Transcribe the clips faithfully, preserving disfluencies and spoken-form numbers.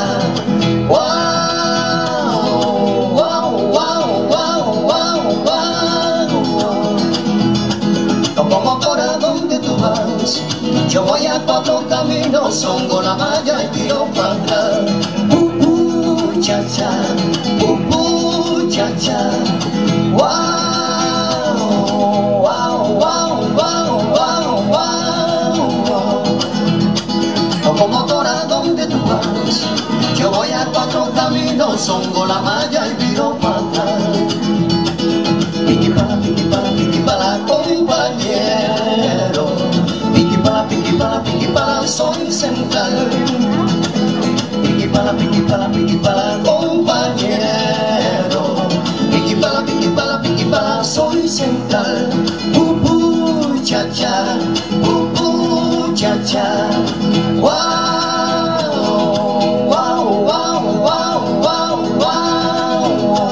Wow, wow, wow, wow, wow, wow. Como motora, ¿dónde tú vas? Yo voy a cuatro caminos, songo la malla y tiro para atrás. Uh, uh, cha, cha, uh, uh, cha, cha. Wow, wow, wow, wow, wow, wow. Como motora, ¿dónde tú vas? Yo voy a cuatro caminos, songo la malla y tiro para atrás. Piqui para, piqui para, piqui para, compañero. Piqui para, piqui para, piqui para, soy central. Piqui para, piqui para, piqui para, compañero. Piqui para, piqui para, piqui para, soy central. Uh, uh, cha, cha, uh, uh, cha, cha. Wow, wow, wow, wow, wow, wow.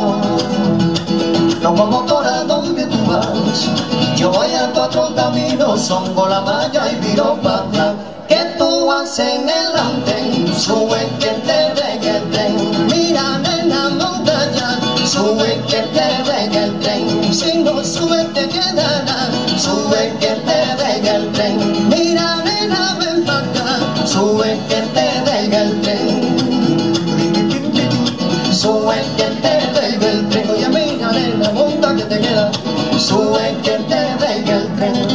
Locomotora, ¿dónde tú vas? Yo voy a cuatro caminos, songo la malla y viro para atrás. ¿Qué tú haces en el andén? Sube que te deje el tren. Mira, nena, monta ya. Sube que te deje el tren. Si no sube te quedará. Sube que te deje el tren. Mira, nena, ven para acá. Sube que te deje el tren. Sube que te deje el tren. Oye, mira, nena, monta que te queda. Sube que te deje el tren.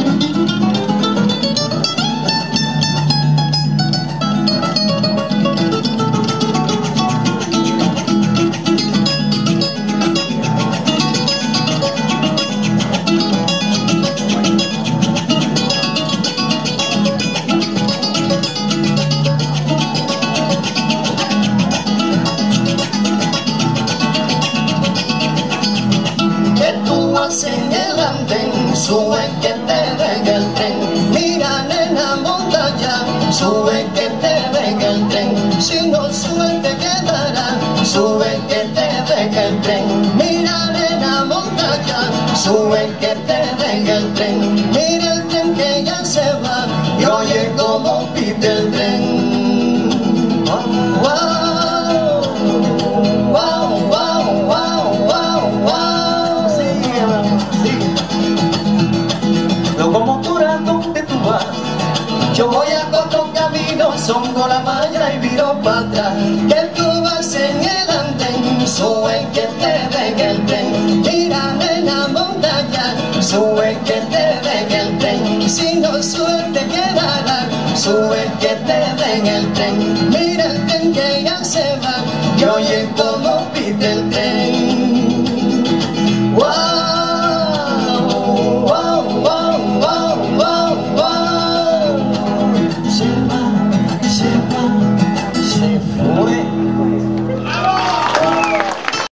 En el andén, sube que te deje el tren. Mira, nena, monta ya. Sube que te deje el tren. Si no sube te quedará. Sube que te deje el tren. Mira, nena, monta ya. Sube que te deje el tren. Mira el tren que ya se va. Y oye como pide el tren. Wow, wow, wow, wow, wow, wow. Locomotora, ¿dónde tú vas? Yo voy a cuatro caminos, songo la malla y viro para atrás. ¿Qué tú vas en el andén? Sube que te deje el tren. Mira, nena, monta ya. Sube que te deje el tren. Si no sube te quedará. Sube que te deje el tren. Mira el tren que ya se va. Y oye como pide el tren. Wow.